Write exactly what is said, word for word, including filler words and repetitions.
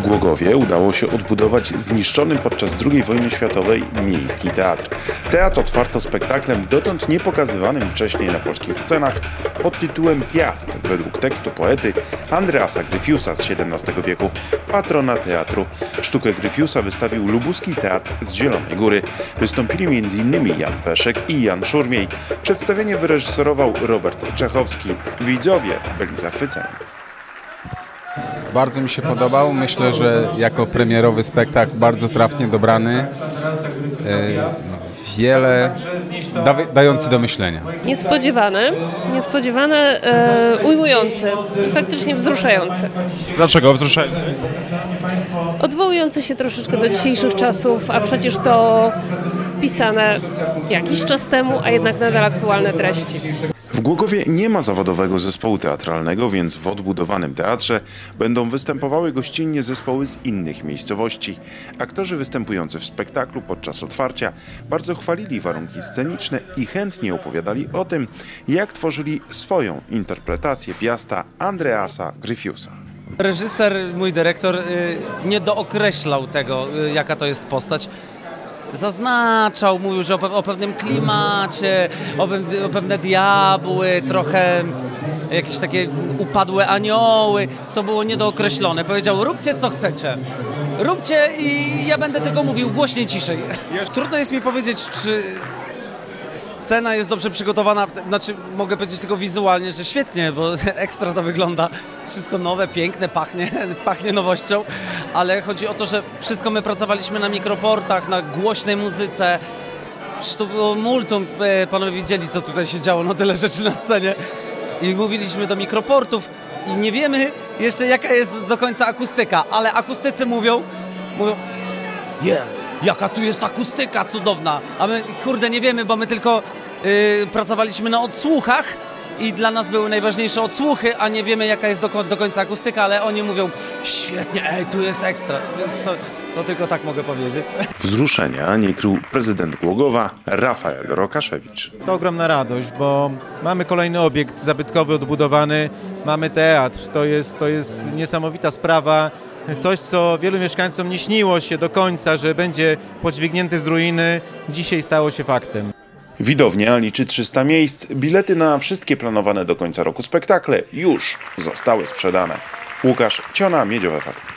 Głogowie udało się odbudować zniszczony podczas drugiej wojny światowej miejski teatr. Teatr otwarto spektaklem dotąd niepokazywanym wcześniej na polskich scenach pod tytułem Piast, według tekstu poety Andreasa Gryfiusa z siedemnastego wieku, patrona teatru. Sztukę Gryfiusa wystawił Lubuski Teatr z Zielonej Góry. Wystąpili między innymi Jan Peszek i Jan Szurmiej. Przedstawienie wyreżyserował Robert Czechowski. Widzowie byli zachwyceni. Bardzo mi się podobał. Myślę, że jako premierowy spektakl bardzo trafnie dobrany. Wiele da, dający do myślenia. Niespodziewane, niespodziewane, e, ujmujący, faktycznie wzruszający. Dlaczego wzruszający? Odwołujący się troszeczkę do dzisiejszych czasów, a przecież to pisane jakiś czas temu, a jednak nadal aktualne treści. W Głogowie nie ma zawodowego zespołu teatralnego, więc w odbudowanym teatrze będą występowały gościnnie zespoły z innych miejscowości. Aktorzy występujący w spektaklu podczas otwarcia bardzo chwalili warunki sceniczne i chętnie opowiadali o tym, jak tworzyli swoją interpretację Piasta Andreasa Gryfiusa. Reżyser, mój dyrektor, nie dookreślał tego, jaka to jest postać. Zaznaczał, mówił, że o, pe o pewnym klimacie, o, pe o pewne diabły, trochę jakieś takie upadłe anioły. To było niedookreślone. Powiedział, róbcie co chcecie. Róbcie i ja będę tylko mówił głośniej, ciszej. Trudno jest mi powiedzieć, czy scena jest dobrze przygotowana, znaczy mogę powiedzieć tylko wizualnie, że świetnie, bo ekstra to wygląda, wszystko nowe, piękne, pachnie, pachnie nowością, ale chodzi o to, że wszystko my pracowaliśmy na mikroportach, na głośnej muzyce, przecież to było multum, panowie widzieli, co tutaj się działo, no tyle rzeczy na scenie i mówiliśmy do mikroportów i nie wiemy jeszcze, jaka jest do końca akustyka, ale akustycy mówią, mówią, yeah. Jaka tu jest akustyka cudowna, a my, kurde, nie wiemy, bo my tylko yy, pracowaliśmy na odsłuchach i dla nas były najważniejsze odsłuchy, a nie wiemy, jaka jest do, do końca akustyka, ale oni mówią, świetnie, ej, tu jest ekstra, więc to, to tylko tak mogę powiedzieć. Wzruszenia nie krył prezydent Głogowa Rafael Rokaszewicz. To ogromna radość, bo mamy kolejny obiekt zabytkowy odbudowany, mamy teatr, to jest, to jest niesamowita sprawa. Coś, co wielu mieszkańcom nie śniło się do końca, że będzie podźwignięty z ruiny, dzisiaj stało się faktem. Widownia liczy trzysta miejsc. Bilety na wszystkie planowane do końca roku spektakle już zostały sprzedane. Łukasz Ciona, Miedziowe Fakty.